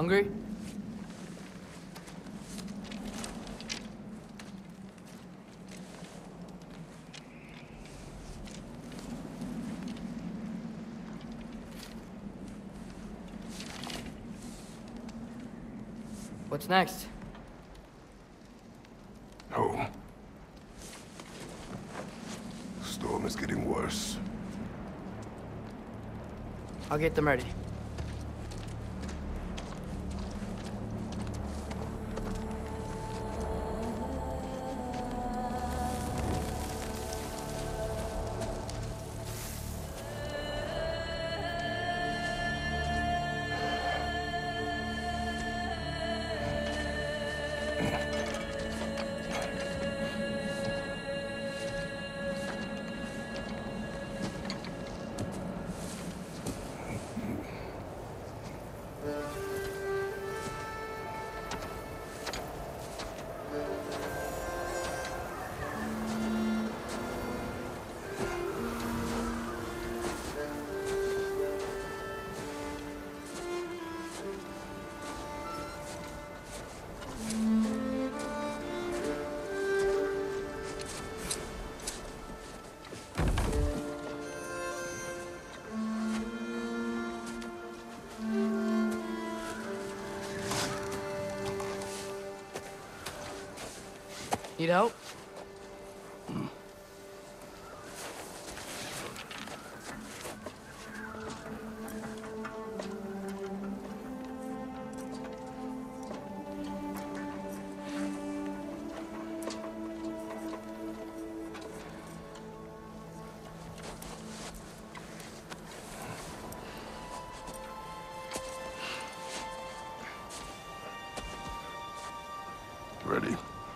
Hungry? What's next? Home. The storm is getting worse. I'll get them ready. Need help? Ready?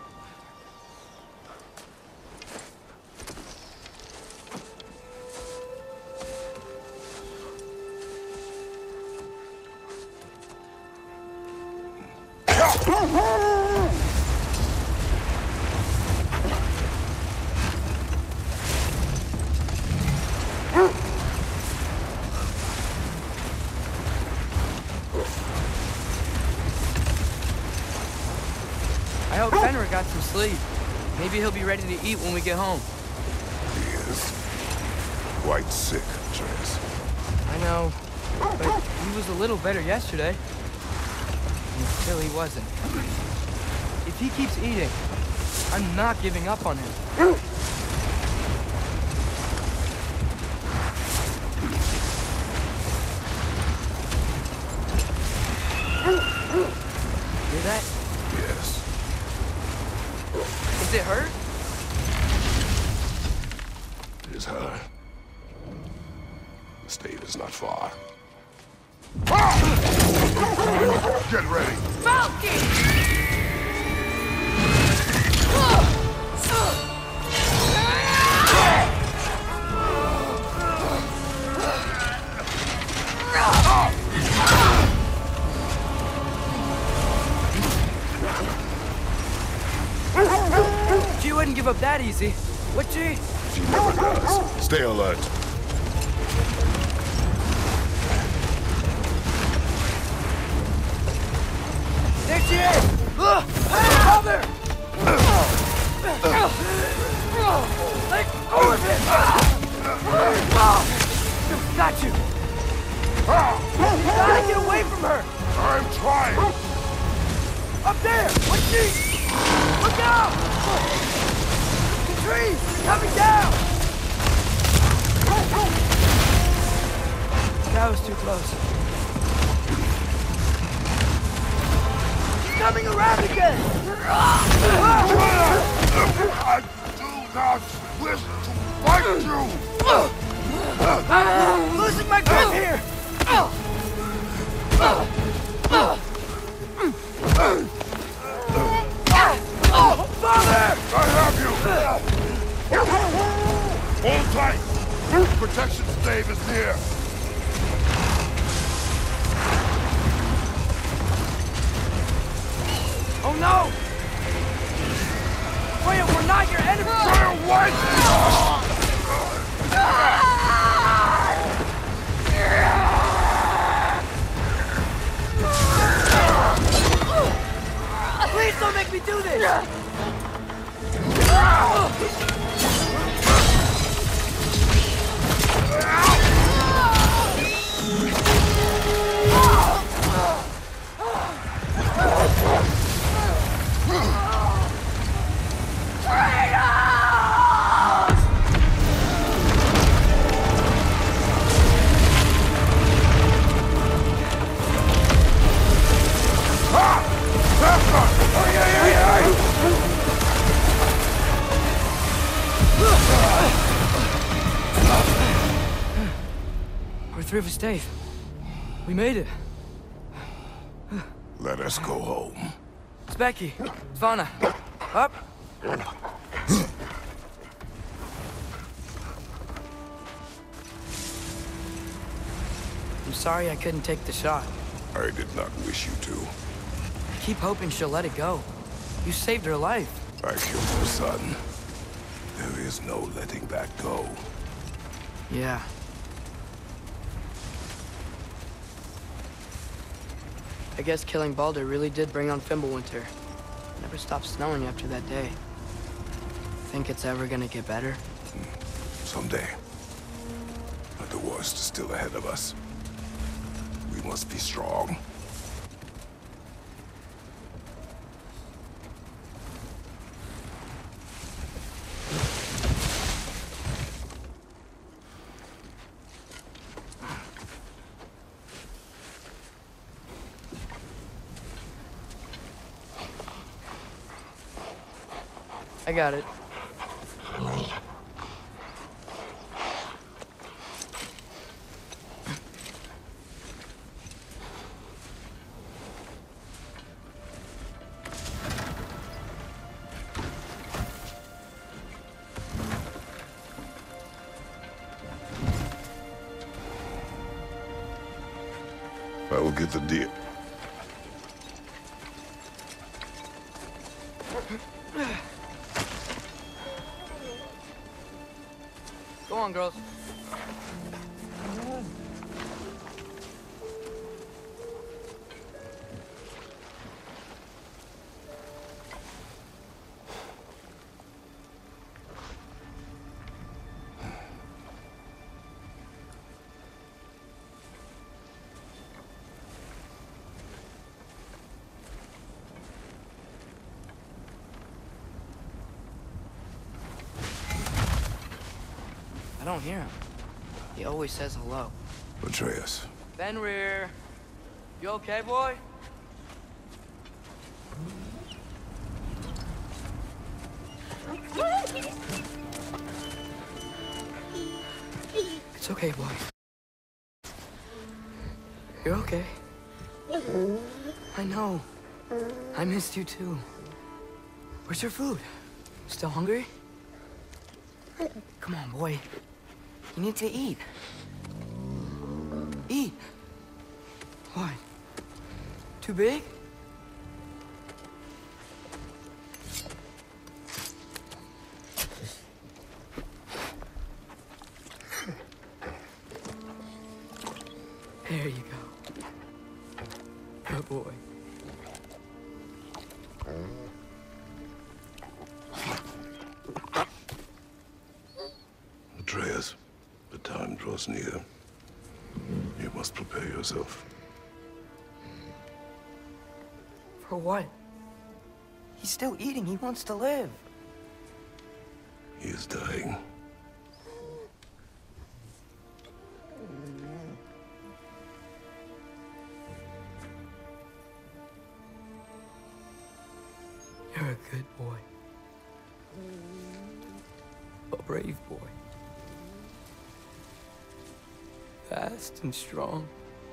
I hope Fenrir got some sleep. Maybe he'll be ready to eat when we get home. He is quite sick, Atreus. I know, but he was a little better yesterday. Until he wasn't. If he keeps eating, I'm not giving up on him. Hear that? Yes. Is it hurt? It is her. The state is not far. Get ready! Falcon! She wouldn't give up that easy, would she? She never does. Stay alert. There she is! Mother! Let go of it! Got you! You gotta get away from her! I'm trying! Up there! What's she? Look out! The trees! Coming down! That was too close. She's coming around again! I do not wish to fight you! I'm losing my grip here! Father! I have you! Hold tight! Protection stave is near! Oh no! Wait, we're not your enemy! Fire what? me do this! We're through for Stave. We made it. Let us go home. It's Becky. It's Vana. Up. I'm sorry I couldn't take the shot. I did not wish you to. I keep hoping she'll let it go. You saved her life. I killed her son. There is no letting that go. Yeah. I guess killing Baldur really did bring on Fimbulwinter. It never stopped snowing after that day. Think it's ever gonna get better? Someday. But the worst is still ahead of us. We must be strong. I got it. I will get the deal. Go on, girls. I don't hear him. He always says hello. Atreus. Fenrir. You okay, boy? It's okay, boy. You're okay. I know. I missed you too. Where's your food? Still hungry? Come on, boy. You need to eat. Eat. What? Too big? There you go. Good boy. Atreus, the time draws near. You must prepare yourself. For what? He's still eating. He wants to live. He is dying. You're a good boy. A brave boy. Fast and strong.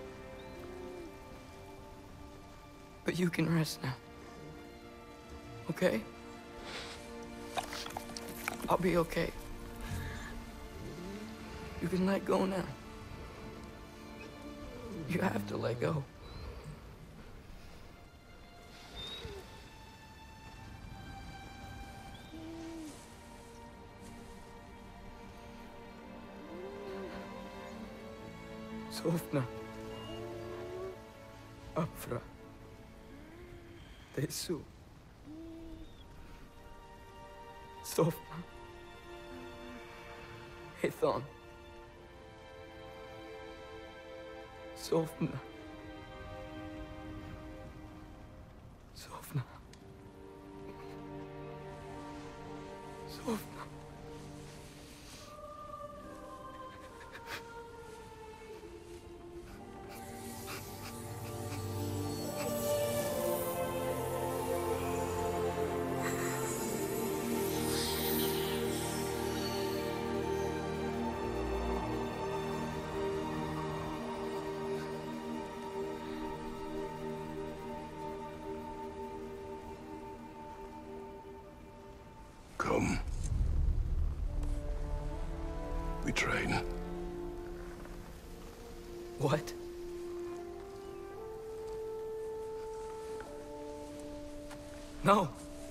But you can rest now. Okay? I'll be okay. You can let go now. You have to let go. Sofna. Afra. Tesu. Sofna. Ethan. Sofna. Sofna. Sofna. Come. We train. What? No.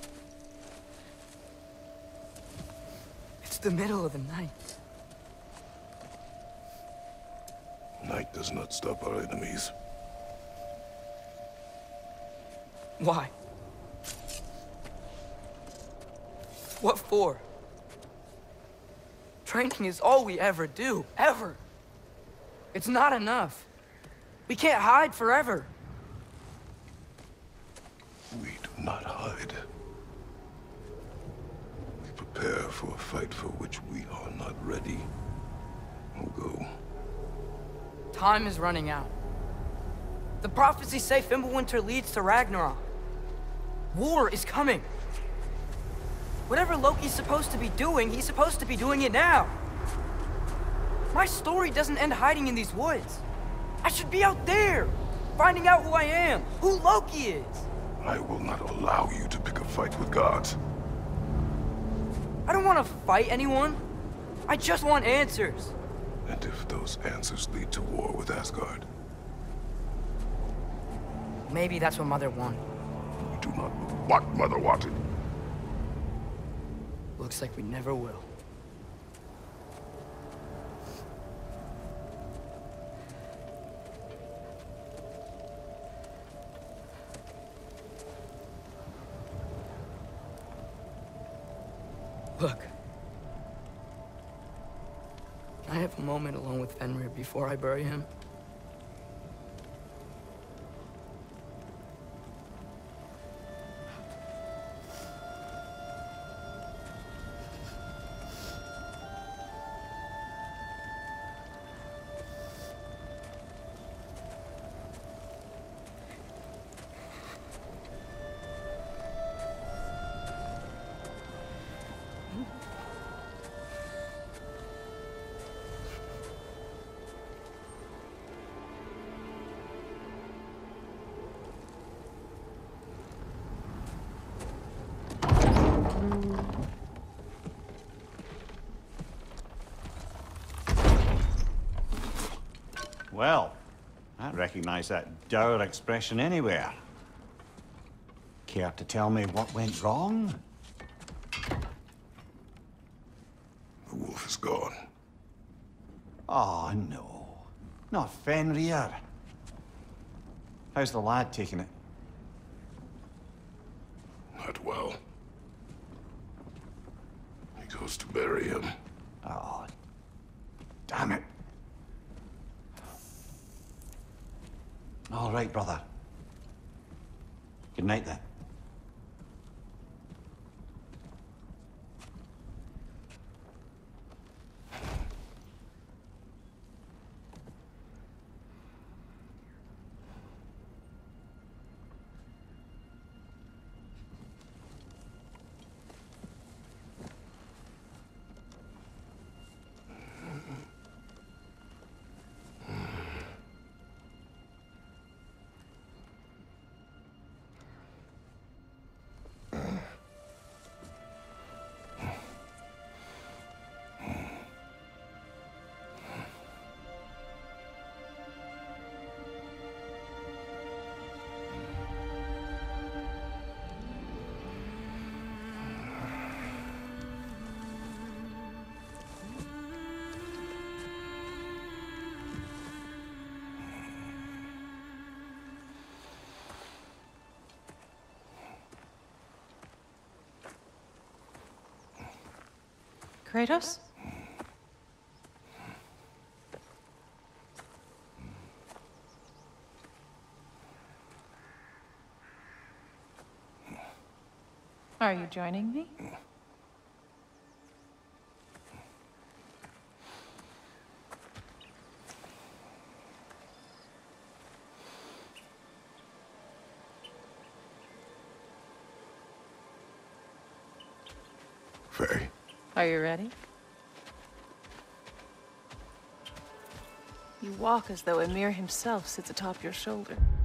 It's the middle of the night. Night does not stop our enemies. Why? What for? Training is all we ever do, ever. It's not enough. We can't hide forever. We do not hide. We prepare for a fight for which we are not ready. We'll go. Time is running out. The prophecies say Fimbulwinter leads to Ragnarok. War is coming. Whatever Loki's supposed to be doing, he's supposed to be doing it now. My story doesn't end hiding in these woods. I should be out there, finding out who I am, who Loki is. I will not allow you to pick a fight with gods. I don't want to fight anyone. I just want answers. And if those answers lead to war with Asgard? Maybe that's what Mother wanted. We do not know what Mother wanted. Looks like we never will. Look. Can I have a moment alone with Fenrir before I bury him? Well, I recognize that dour expression anywhere. Care to tell me what went wrong? The wolf is gone. Oh, no. Not Fenrir. How's the lad taking it? Not well. He goes to bury him. Oh, damn it. All right, brother. Good night, then. Kratos? Are you joining me? Faye. Are you ready? You walk as though Ymir himself sits atop your shoulder.